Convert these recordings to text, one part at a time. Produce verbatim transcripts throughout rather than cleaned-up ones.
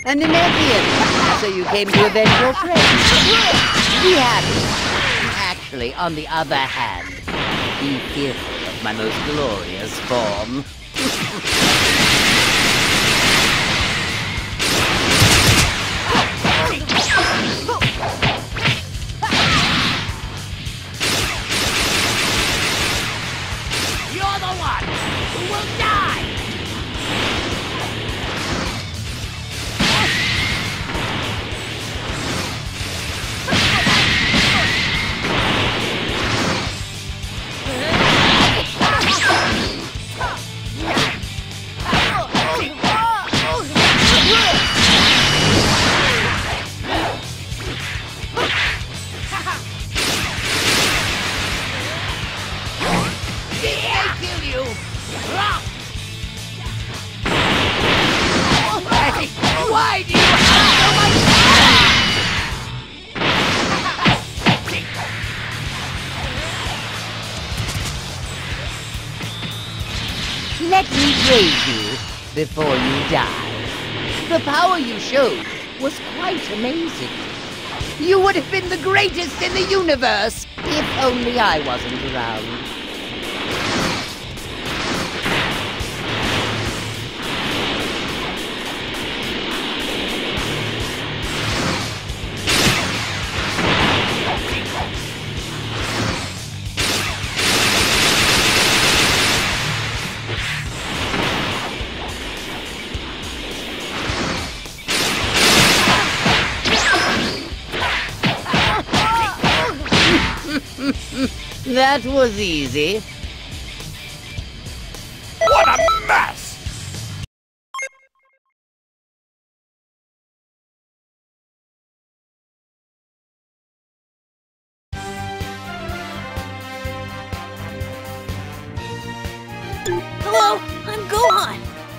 An Nemean, so you came to avenge your friends. Be happy. Actually, on the other hand, be fearful of my most glorious form. You're the one who will die! Why do you have so much? Let me praise you before you die. The power you showed was quite amazing. You would have been the greatest in the universe if only I wasn't around. That was easy. What a mess! Hello, I'm Gohan.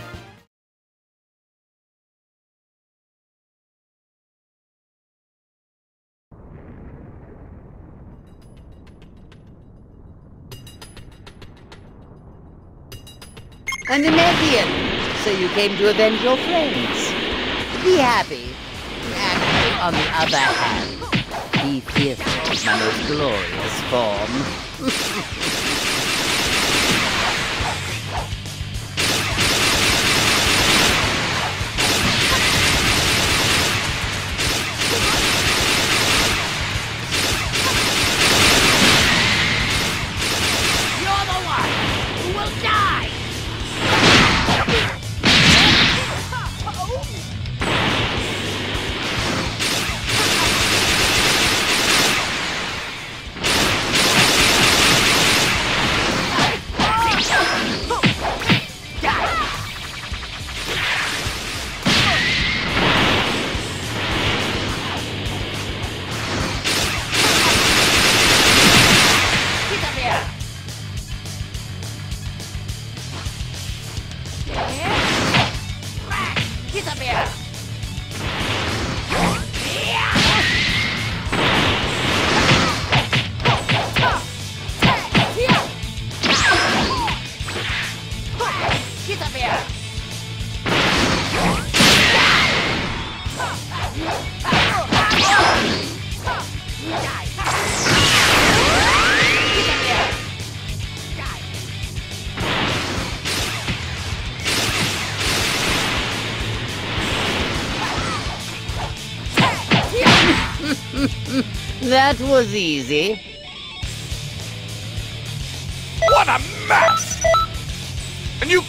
An Nemean, so you came to avenge your friends. Be happy. Actually, on the other hand, be fearful of my most glorious form. You're the one who will die! Get up here! Get up here! That was easy. What a mess! And you...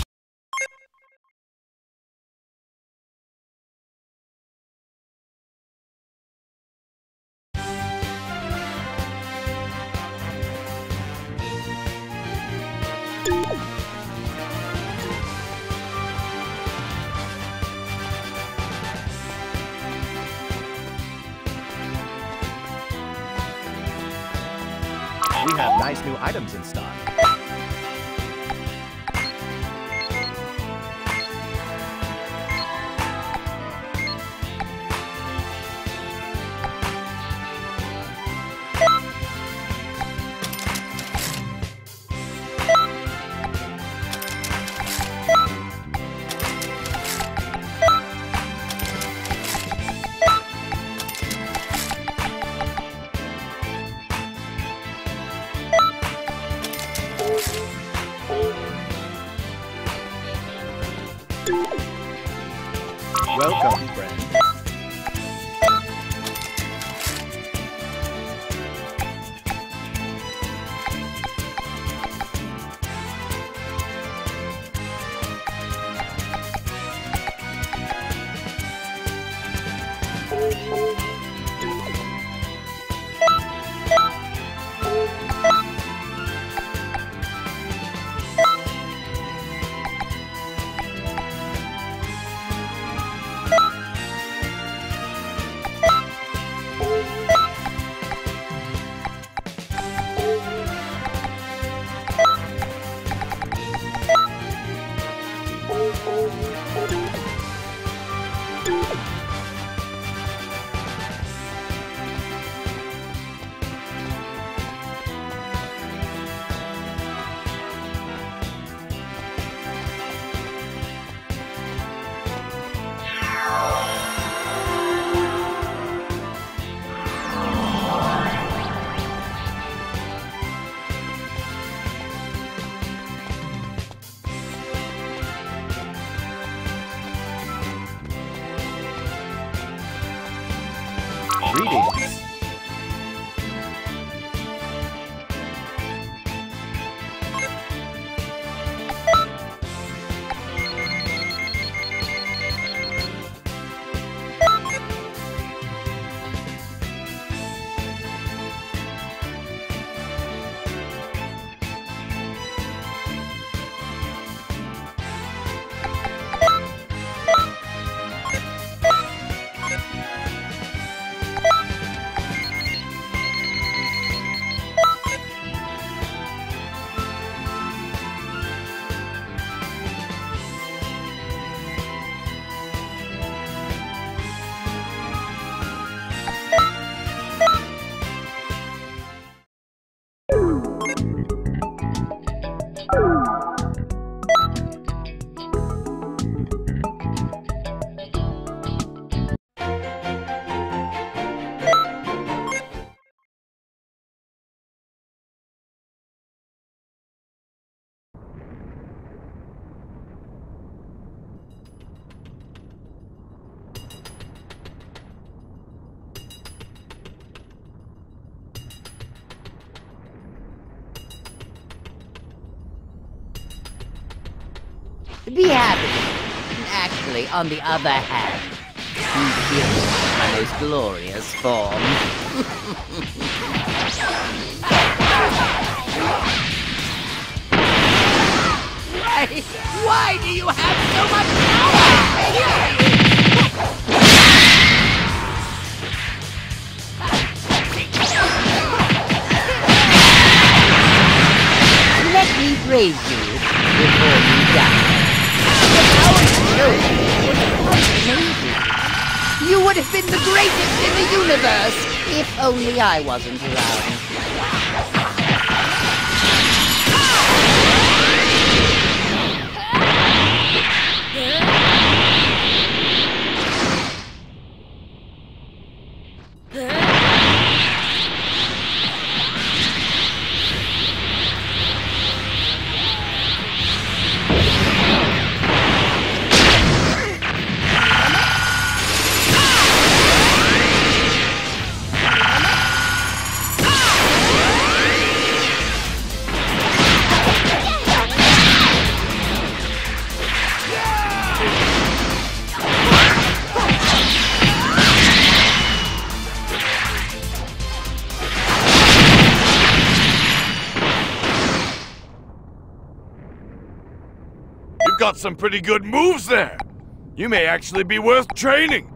We have nice new items in stock. Be happy. Actually, on the other hand, you killed my most glorious form. Why? Why do you have so much power? Let me praise you before you die. The power you showed me was quite amazing. You would have been the greatest in the universe if only I wasn't around. You've got some pretty good moves there. You may actually be worth training.